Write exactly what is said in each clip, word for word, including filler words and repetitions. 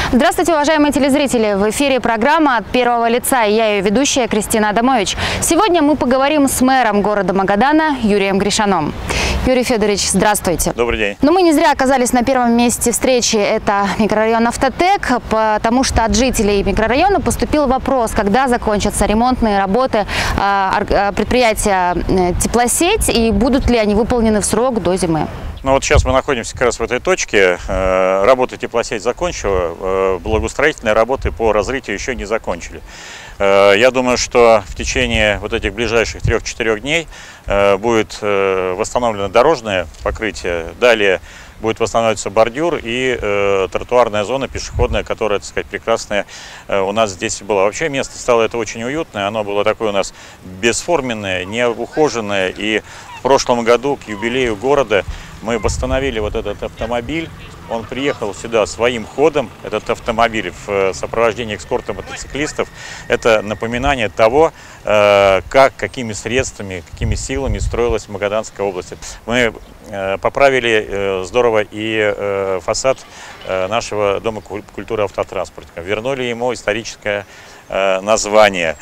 Здравствуйте, уважаемые телезрители! В эфире программа «От первого лица». И я ее ведущая Кристина Адамович. Сегодня мы поговорим с мэром города Магадана Юрием Гришаном. Юрий Федорович, здравствуйте. Добрый день. Но мы не зря оказались на первом месте встречи. Это микрорайон Автотек, потому что от жителей микрорайона поступил вопрос, когда закончатся ремонтные работы предприятия «Теплосеть» и будут ли они выполнены в срок до зимы. Ну вот сейчас мы находимся как раз в этой точке. Работы «Теплосеть» закончила, благоустроительные работы по разрытию еще не закончили. Я думаю, что в течение вот этих ближайших трех-четырех дней будет восстановлено дорожное покрытие. Далее будет восстанавливаться бордюр и э, тротуарная зона пешеходная, которая, так сказать, прекрасная э, у нас здесь была. Вообще место стало это очень уютное, оно было такое у нас бесформенное, неухоженное. И в прошлом году к юбилею города мы восстановили вот этот автомобиль. Он приехал сюда своим ходом, этот автомобиль, в сопровождении эскорта мотоциклистов. Это напоминание того, как, какими средствами, какими силами строилась Магаданская область. Мы поправили здорово и фасад нашего Дома культуры автотранспорта. Вернули ему историческое название.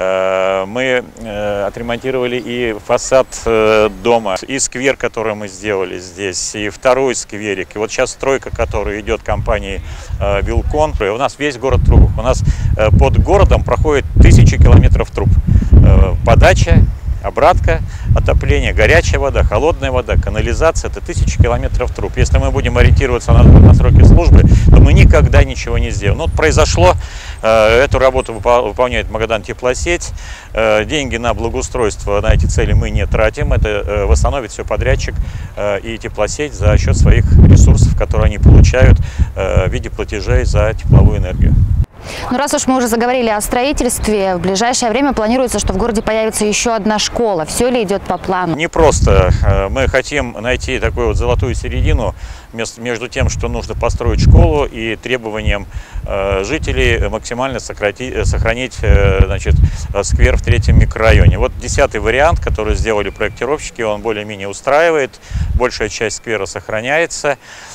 Мы отремонтировали и фасад дома, и сквер, который мы сделали здесь, и второй скверик. И вот сейчас стройка, которая идет компанией Вилкон. У нас весь город труб. У нас под городом проходит тысячи километров труб. Подача, обратка, отопление, горячая вода, холодная вода, канализация – это тысячи километров труб. Если мы будем ориентироваться на, на сроки службы, то мы никогда ничего не сделаем. Ну, вот произошло, э, эту работу выполняет Магадан Теплосеть. Э, деньги на благоустройство, на эти цели мы не тратим. Это э, восстановит все подрядчик э, и Теплосеть за счет своих ресурсов, которые они получают э, в виде платежей за тепловую энергию. Ну, раз уж мы уже заговорили о строительстве, в ближайшее время планируется, что в городе появится еще одна школа. Все ли идет по плану? Не просто. Мы хотим найти такую вот золотую середину между тем, что нужно построить школу, и требованием жителей максимально сократить, сохранить, значит, сквер в третьем микрорайоне. Вот десятый вариант, который сделали проектировщики, он более-менее устраивает. Большая часть сквера сохраняется.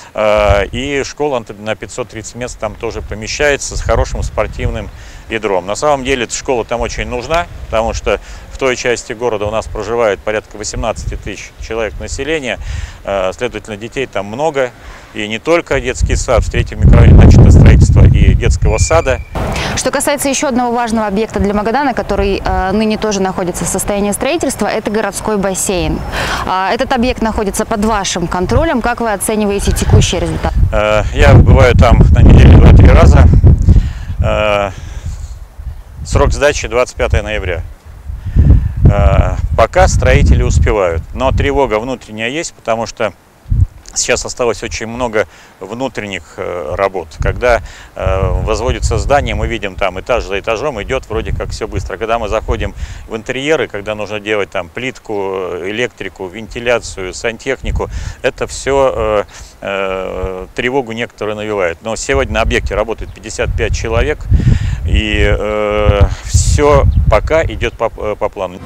И школа на пятьсот тридцать мест там тоже помещается с хорошим спортивным ядром. На самом деле эта школа там очень нужна, потому что в той части города у нас проживает порядка восемнадцати тысяч человек населения, следовательно, детей там много. И не только детский сад, в третьем микрорайоне начато строительство и детского сада. Что касается еще одного важного объекта для Магадана, который э, ныне тоже находится в состоянии строительства, это городской бассейн. Э, этот объект находится под вашим контролем. Как вы оцениваете текущий результат? Э, я бываю там на неделю два-три раза. Э, срок сдачи двадцать пятое ноября. Э, пока строители успевают, но тревога внутренняя есть, потому что сейчас осталось очень много внутренних э, работ. Когда э, возводится здание, мы видим там этаж за этажом, идет вроде как все быстро. Когда мы заходим в интерьеры, когда нужно делать там плитку, электрику, вентиляцию, сантехнику, это все э, э, тревогу некоторые навевает. Но сегодня на объекте работает пятьдесят пять человек, и э, все пока идет по, по плану.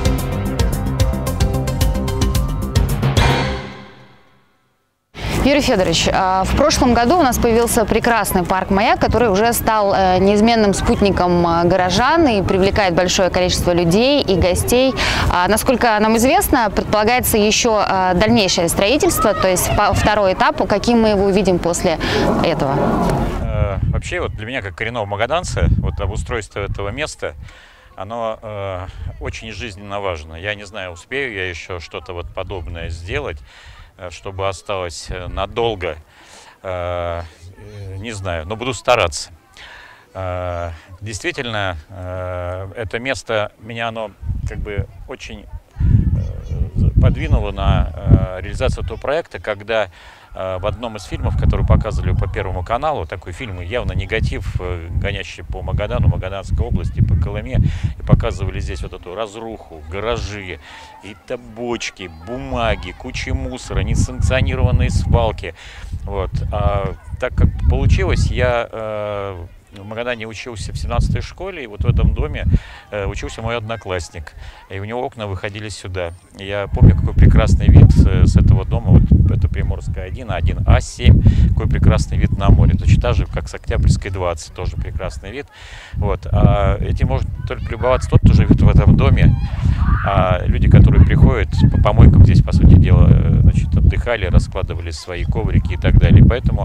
Юрий Федорович, в прошлом году у нас появился прекрасный парк «Маяк», который уже стал неизменным спутником горожан и привлекает большое количество людей и гостей. Насколько нам известно, предполагается еще дальнейшее строительство, то есть второй этап. Каким мы его увидим после этого? Вообще, вот для меня, как коренного магаданца, вот обустройство этого места, оно э, очень жизненно важно. Я не знаю, успею я еще что-то вот подобное сделать, чтобы осталось надолго, э, не знаю, но буду стараться. Э, действительно, э, это место меня оно как бы очень э, подвинуло на э, реализацию этого проекта, когда э, в одном из фильмов, который показывали по Первому каналу, такой фильм явно негатив, э, гонящий по Магадану, Магаданской области, по Колыме, и показывали здесь вот эту разруху, гаражи, и бочки, бумаги, куча мусора, несанкционированные свалки. Вот. А так как получилось, я э, в Магадане учился в семнадцатой школе, и вот в этом доме э, учился мой одноклассник. И у него окна выходили сюда. Я помню, какой прекрасный вид с этого дома. Вот это Приморская один, один А семь, какой прекрасный вид на море. Точно так же, как с Октябрьской двадцать, тоже прекрасный вид. Вот. А этим может только любоваться тот, кто живет в этом доме. А люди, которые приходят по помойкам, здесь, по сути дела, значит, отдыхали, раскладывали свои коврики и так далее. Поэтому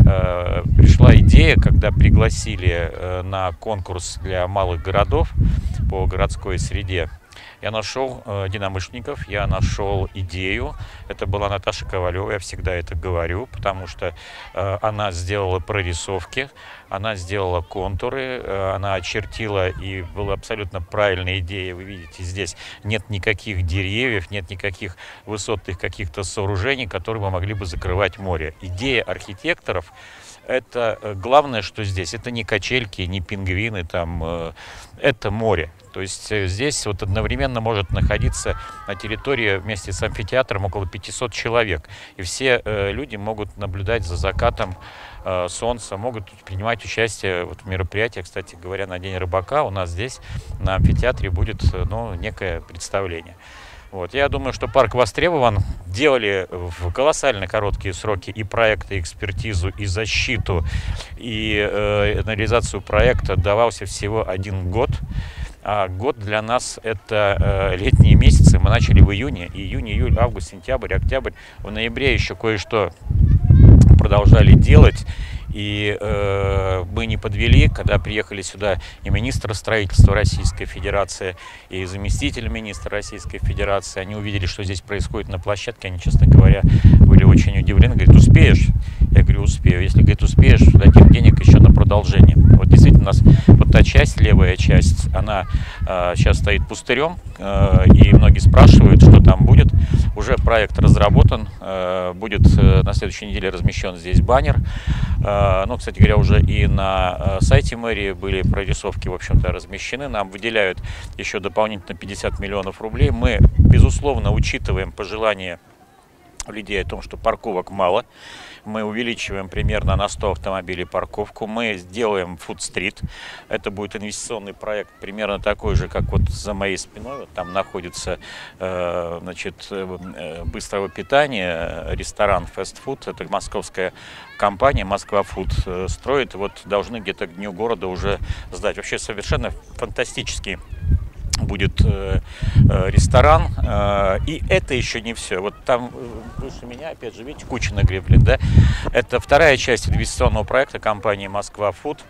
э, пришла идея, когда пригласили э, на конкурс для малых городов по городской среде. Я нашел э, единомышленников, я нашел идею. Это была Наташа Ковалева, я всегда это говорю, потому что э, она сделала прорисовки, она сделала контуры, э, она очертила, и была абсолютно правильная идея. Вы видите, здесь нет никаких деревьев, нет никаких высотных каких-то сооружений, которые бы могли бы закрывать море. Идея архитекторов — это главное, что здесь. Это не качельки, не пингвины, там, э, это море. То есть здесь вот одновременно может находиться на территории вместе с амфитеатром около пятисот человек. И все э, люди могут наблюдать за закатом э, солнца, могут принимать участие вот в мероприятиях. Кстати говоря, на День рыбака у нас здесь на амфитеатре будет ну, некое представление. Вот. Я думаю, что парк востребован. Делали в колоссально короткие сроки и проекты, и экспертизу, и защиту, и э, реализацию проекта давался всего один год. А год для нас это э, летние месяцы. Мы начали в июне, июнь, июль, август, сентябрь, октябрь. В ноябре еще кое-что продолжали делать. И э, мы не подвели, когда приехали сюда и министр строительства Российской Федерации, и заместитель министра Российской Федерации. Они увидели, что здесь происходит на площадке. Они, честно говоря, были очень удивлены. Говорят, успеешь? Я говорю, успею. Если, говорит, успеешь, дадим денег еще на продолжение. Вот действительно у нас вот та часть, левая часть, она э, сейчас стоит пустырем. Э, и многие спрашивают, что там будет. Уже проект разработан. Э, будет э, на следующей неделе размещен здесь баннер. Ну, кстати говоря, уже и на сайте мэрии были прорисовки, в общем-то, размещены. Нам выделяют еще дополнительно пятьдесят миллионов рублей. Мы, безусловно, учитываем пожелания людей о том, что парковок мало. Мы увеличиваем примерно на сто автомобилей парковку. Мы сделаем фуд-стрит. Это будет инвестиционный проект, примерно такой же, как вот за моей спиной. Вот там находится э, значит, э, быстрого питания, ресторан фастфуд. Это московская компания Москва Фуд строит. Вот должны где-то к Дню города уже сдать. Вообще совершенно фантастический будет э, э, ресторан, э, и это еще не все. Вот там э, выше меня, опять же, видите, куча нагребли, да? Это вторая часть инвестиционного проекта компании Москва Фуд.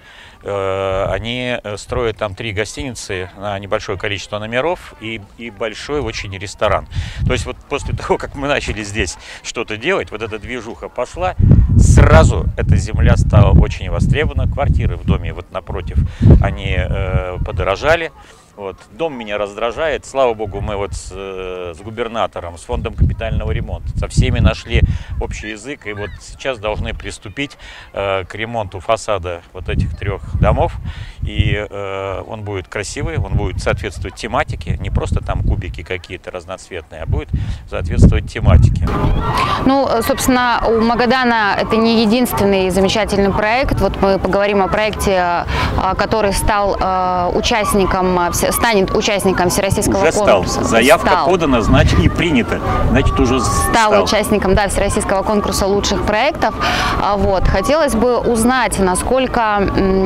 Э, они строят там три гостиницы на небольшое количество номеров и, и большой очень ресторан. То есть вот после того, как мы начали здесь что-то делать, вот эта движуха пошла, сразу эта земля стала очень востребована. Квартиры в доме вот напротив, они э, подорожали. Вот. Дом меня раздражает. Слава богу, мы вот с, с губернатором, с фондом капитального ремонта, со всеми нашли общий язык. И вот сейчас должны приступить э, к ремонту фасада вот этих трех домов. И э, он будет красивый, он будет соответствовать тематике. Не просто там кубики какие-то разноцветные, а будет соответствовать тематике. Ну, собственно, у Магадана это не единственный замечательный проект. Вот мы поговорим о проекте, который стал э, участником станет участником всероссийского уже конкурса. Стал. Заявка стал. подана, значит, и принята. Значит, уже стал. Стал участником, да, всероссийского конкурса лучших проектов. Вот. Хотелось бы узнать, насколько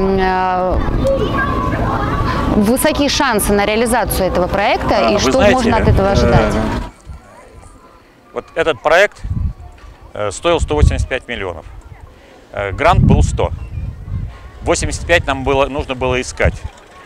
э, высоки шансы на реализацию этого проекта, а, и что знаете, можно от этого ожидать. Э, вот этот проект э, стоил сто восемьдесят пять миллионов. Э, грант был сто. восемьдесят пять нам было, нужно было искать.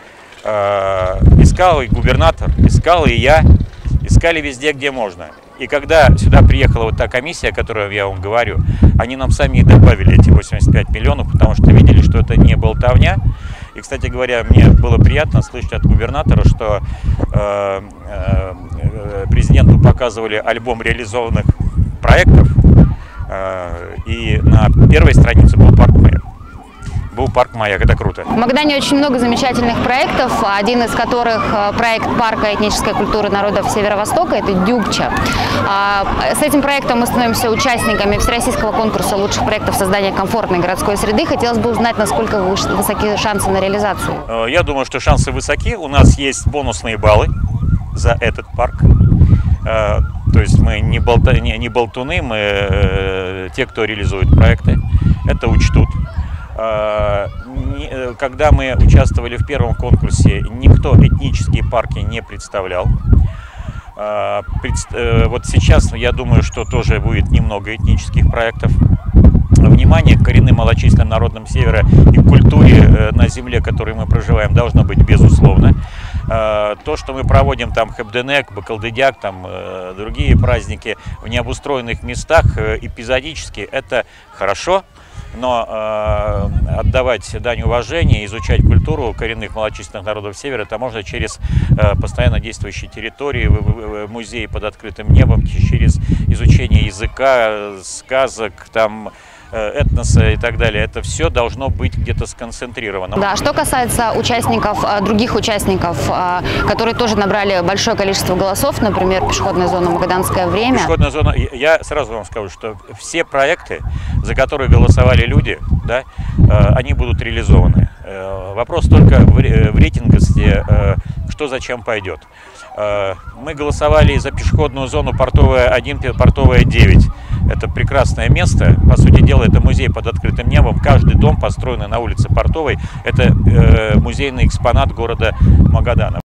Искал и губернатор, искал и я, искали везде, где можно. И когда сюда приехала вот та комиссия, о которой я вам говорю, они нам сами и добавили эти восемьдесят пять миллионов, потому что видели, что это не болтовня. И, кстати говоря, мне было приятно слышать от губернатора, что э, э, президенту показывали альбом реализованных проектов, э, и на первой странице был парк мэрии. Был парк «Маяк». Это круто. В Магадане очень много замечательных проектов, один из которых проект парка этнической культуры народов Северо-Востока – это Дюкча. С этим проектом мы становимся участниками всероссийского конкурса лучших проектов создания комфортной городской среды. Хотелось бы узнать, насколько высоки шансы на реализацию. Я думаю, что шансы высоки. У нас есть бонусные баллы за этот парк. То есть мы не, болта, не, не болтуны, мы э, те, кто реализует проекты, это учтут. Э, не, когда мы участвовали в первом конкурсе, никто этнические парки не представлял. Э, пред, э, вот сейчас, я думаю, что тоже будет немного этнических проектов. Внимание к коренным малочисленным народам Севера и культуре э, на земле, в которой мы проживаем, должно быть безусловно. То, что мы проводим там Хэбденек, Бакалдыдяк, там э, другие праздники в необустроенных местах э, эпизодически, это хорошо, но э, отдавать дань уважения, изучать культуру коренных малочисленных народов Севера, это можно через э, постоянно действующие территории, в, в, в музеи под открытым небом, через изучение языка, сказок, там, этноса и так далее. Это все должно быть где-то сконцентрировано. Да, что касается участников, других участников, которые тоже набрали большое количество голосов, например, пешеходная зона «Магаданское время». Пешеходная зона, я сразу вам скажу, что все проекты, за которые голосовали люди, да, они будут реализованы. Вопрос только в рейтинговости, что зачем пойдет. Мы голосовали за пешеходную зону Портовая один, Портовая девять. Это прекрасное место. По сути дела, это музей под открытым небом. Каждый дом, построенный на улице Портовой, это э, музейный экспонат города Магадана.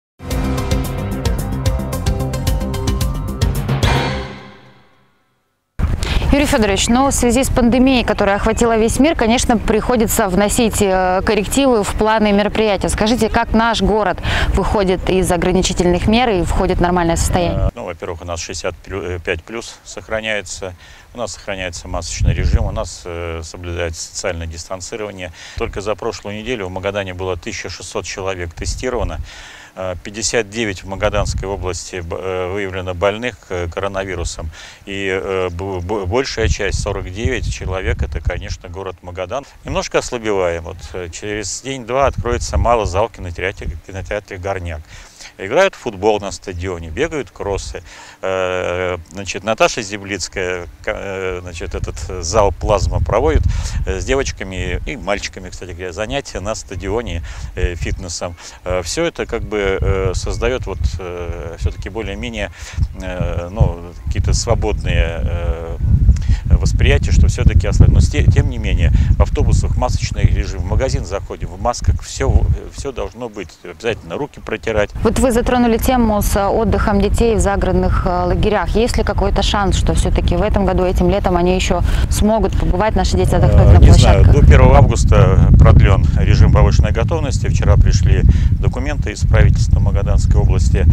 Юрий Федорович, но в связи с пандемией, которая охватила весь мир, конечно, приходится вносить коррективы в планы мероприятия. Скажите, как наш город выходит из ограничительных мер и входит в нормальное состояние? Ну, во-первых, у нас шестьдесят пять плюс сохраняется, у нас сохраняется масочный режим, у нас э, соблюдается социальное дистанцирование. Только за прошлую неделю в Магадане было тысяча шестьсот человек тестировано. пятьдесят девять в Магаданской области выявлено больных коронавирусом. И большая часть, сорок девять человек, это, конечно, город Магадан. Немножко ослабеваем. Вот через день-два откроется малый зал в кинотеатре, кинотеатре «Горняк». Играют в футбол на стадионе, бегают кроссы. Значит, Наташа Зиблицкая, значит, этот зал «Плазма» проводит с девочками и мальчиками, кстати говоря, занятия на стадионе фитнесом. Все это как бы создает вот все-таки более-менее, ну, какие-то свободные восприятие, что все-таки ослабно. Но тем не менее, в автобусах масочный режим, в магазин заходим, в масках, все, все должно быть. Обязательно руки протирать. Вот вы затронули тему с отдыхом детей в загородных лагерях. Есть ли какой-то шанс, что все-таки в этом году, этим летом они еще смогут побывать, наши дети отдохнуть на Не площадках? знаю, до первого августа продлен режим повышенной готовности. Вчера пришли документы из правительства Магаданской области.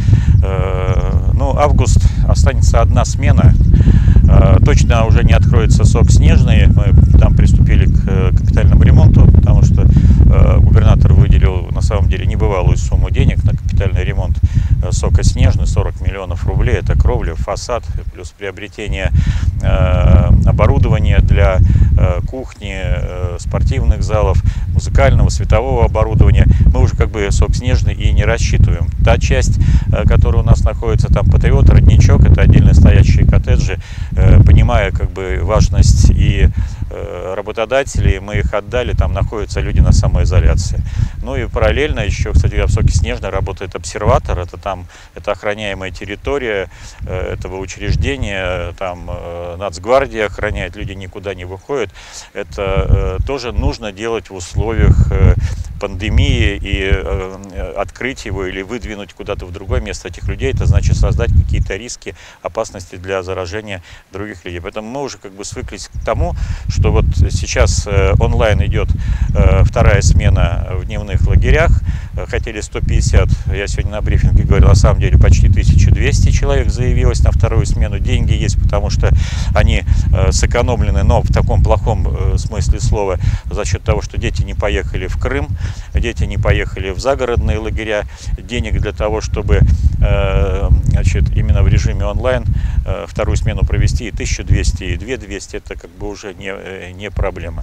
Ну, август останется одна смена. Точно уже не откроется сок снежный. Мы там приступили к капитальному ремонту, потому что губернатор выделил на самом деле небывалую сумму денег на капитальный ремонт сока снежный, сорок миллионов рублей. Это кровля, фасад, плюс приобретение оборудования для кухни, спортивных залов, музыкального, светового оборудования. Мы уже как бы сок снежный и не рассчитываем. Та часть, которая у нас находится, там Патриот, Родничок, это отдельно стоящие коттеджи. Понимая как бы важность и работодателей, мы их отдали, там находятся люди на самоизоляции. Ну и параллельно еще, кстати говоря, в соке снежный работает обсерватор, это там, это охраняемая территория этого учреждения, там Нацгвардия охраняет, люди никуда не выходят. Это тоже нужно делать в условиях пандемии, и э, открыть его или выдвинуть куда-то в другое место этих людей, это значит создать какие-то риски, опасности для заражения других людей. Поэтому мы уже как бы свыклись к тому, что вот сейчас э, онлайн идет э, вторая смена в дневных лагерях. Хотели сто пятьдесят, я сегодня на брифинге говорил, на самом деле почти тысяча двести человек заявилось на вторую смену. Деньги есть, потому что они э, сэкономлены, но в таком плохом э, смысле слова, за счет того, что дети не поехали в Крым, дети не поехали в загородные лагеря. Денег для того, чтобы э, значит, именно в режиме онлайн э, вторую смену провести и тысячу двести, и две тысячи двести, это как бы уже не, не проблема.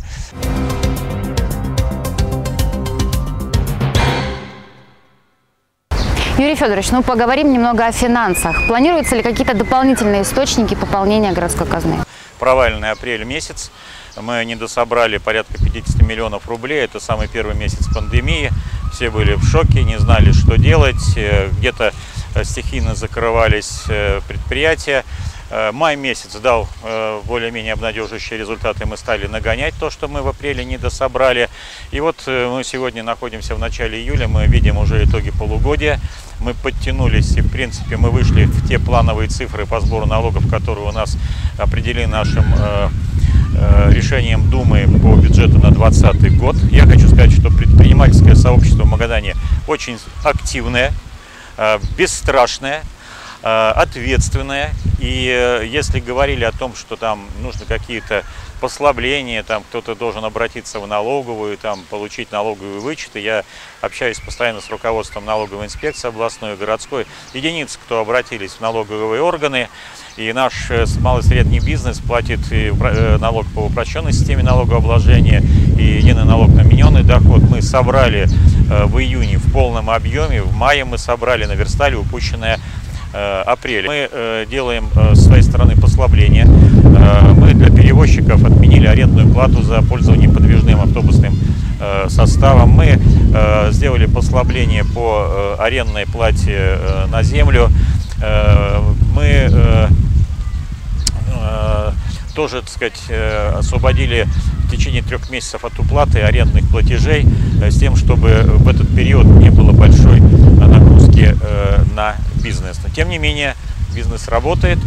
Юрий Федорович, ну поговорим немного о финансах. Планируются ли какие-то дополнительные источники пополнения городской казны? Провальный апрель месяц. Мы недособрали порядка пятидесяти миллионов рублей. Это самый первый месяц пандемии. Все были в шоке, не знали, что делать. Где-то стихийно закрывались предприятия. Май месяц дал более-менее обнадеживающие результаты, мы стали нагонять то, что мы в апреле не дособрали. И вот мы сегодня находимся в начале июля, мы видим уже итоги полугодия. Мы подтянулись и, в принципе, мы вышли в те плановые цифры по сбору налогов, которые у нас определены нашим э, э, решением Думы по бюджету на двадцатый год. Я хочу сказать, что предпринимательское сообщество в Магадане очень активное, э, бесстрашное, ответственная. И если говорили о том, что там нужно какие-то послабления, там кто-то должен обратиться в налоговую, там получить налоговые вычеты, я общаюсь постоянно с руководством налоговой инспекции областной и городской, единицы, кто обратились в налоговые органы, и наш малый и средний бизнес платит и налог по упрощенной системе налогообложения и единый налог на мененный доход. Мы собрали в июне в полном объеме, в мае мы собрали, наверстали упущенное апреля. Мы э, делаем э, с своей стороны послабление. Э, мы для перевозчиков отменили арендную плату за пользование подвижным автобусным э, составом. Мы э, сделали послабление по э, арендной плате э, на землю. Э, мы э, э, тоже, так сказать, э, освободили в течение трех месяцев от уплаты арендных платежей э, с тем, чтобы в этот период не было большой нагрузки э, на бизнес. Но, тем не менее, бизнес работает.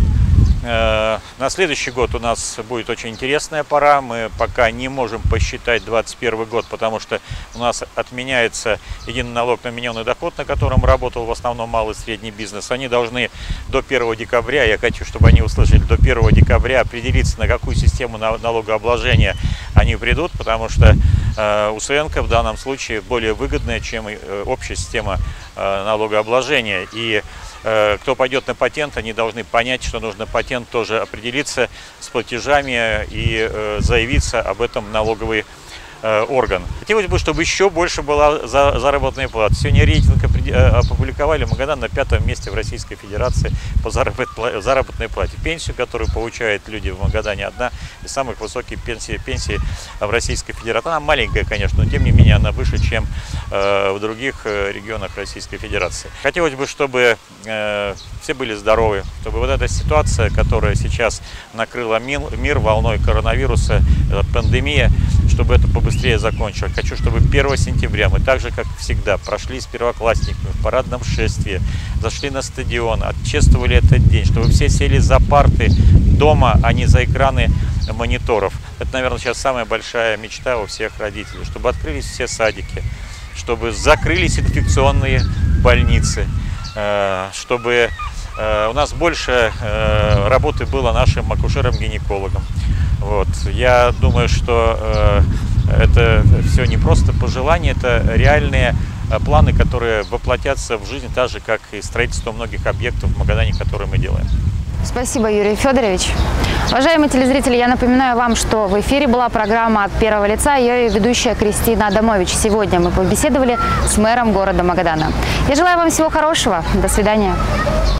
На следующий год у нас будет очень интересная пора. Мы пока не можем посчитать двадцать первый год, потому что у нас отменяется единый налог на мененный доход, на котором работал в основном малый и средний бизнес. Они должны до первого декабря, я хочу, чтобы они услышали, до первого декабря определиться, на какую систему налогообложения они придут, потому что УСНК в данном случае более выгодная, чем общая система налогообложения. И кто пойдет на патент, они должны понять, что нужно патент тоже определиться с платежами и заявиться об этом налоговый орган. Хотелось бы, чтобы еще больше была заработная плата. Сегодня рейтинг опубликовали. Магадан на пятом месте в Российской Федерации по заработной плате. Пенсию, которую получают люди в Магадане, одна из самых высоких пенсий, пенсий в Российской Федерации. Она маленькая, конечно, но тем не менее она выше, чем в других регионах Российской Федерации. Хотелось бы, чтобы все были здоровы, чтобы вот эта ситуация, которая сейчас накрыла мир волной коронавируса, пандемия, чтобы это побыстрее закончилось. Хочу, чтобы первого сентября мы так же, как всегда, прошли с первоклассниками в парадном шествии, зашли на стадион, отчествовали этот день, чтобы все сели за парты дома, а не за экраны мониторов. Это, наверное, сейчас самая большая мечта у всех родителей, чтобы открылись все садики, чтобы закрылись инфекционные больницы, чтобы у нас больше работы было нашим акушерам-гинекологам. Вот. Я думаю, что э, это все не просто пожелания, это реальные э, планы, которые воплотятся в жизнь, так же, как и строительство многих объектов в Магадане, которые мы делаем. Спасибо, Юрий Федорович. Уважаемые телезрители, я напоминаю вам, что в эфире была программа «От первого лица», ее ведущая Кристина Адамович. Сегодня мы побеседовали с мэром города Магадана. Я желаю вам всего хорошего. До свидания.